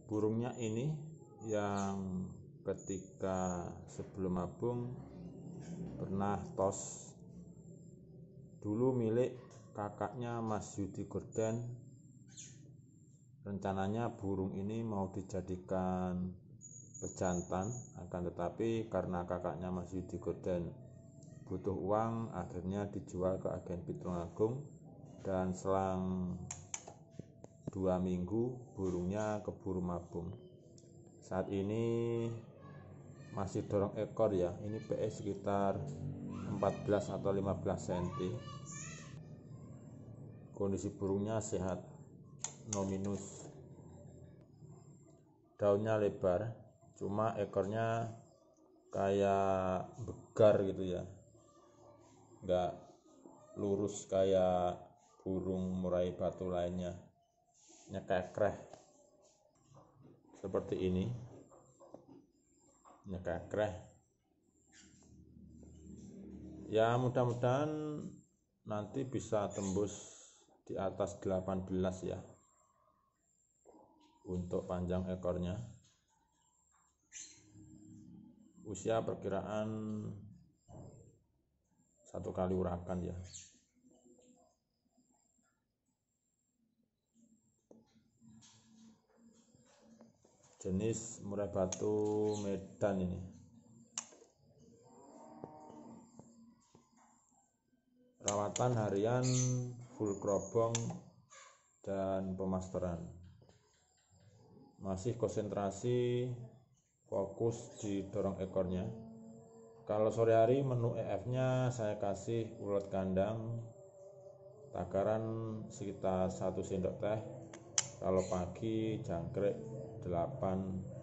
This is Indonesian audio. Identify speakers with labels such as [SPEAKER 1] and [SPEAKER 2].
[SPEAKER 1] burungnya ini yang ketika sebelum mabung pernah tos dulu milik kakaknya Mas Yudi Gorden. Rencananya burung ini mau dijadikan pejantan, akan tetapi karena kakaknya Mas Yudi Gorden butuh uang, akhirnya dijual ke agen Pitungagung, dan selang 2 minggu burungnya keburu mabung. Saat ini masih dorong ekor ya, ini PS sekitar 14 atau 15 cm. Kondisi burungnya sehat, no minus. Daunnya lebar, cuma ekornya kayak begar gitu ya, nggak lurus kayak burung murai batu lainnya, nyekekreh seperti ini, nyekekreh. Ya mudah-mudahan nanti bisa tembus di atas 18 ya untuk panjang ekornya. Usia perkiraan 1 kali urakan ya. Jenis murai batu Medan ini. Rawatan harian, full kerobong dan pemasteran. Masih konsentrasi fokus di dorong ekornya. Kalau sore hari menu EF-nya saya kasih ulet kandang, takaran sekitar 1 sendok teh. Kalau pagi jangkrik 8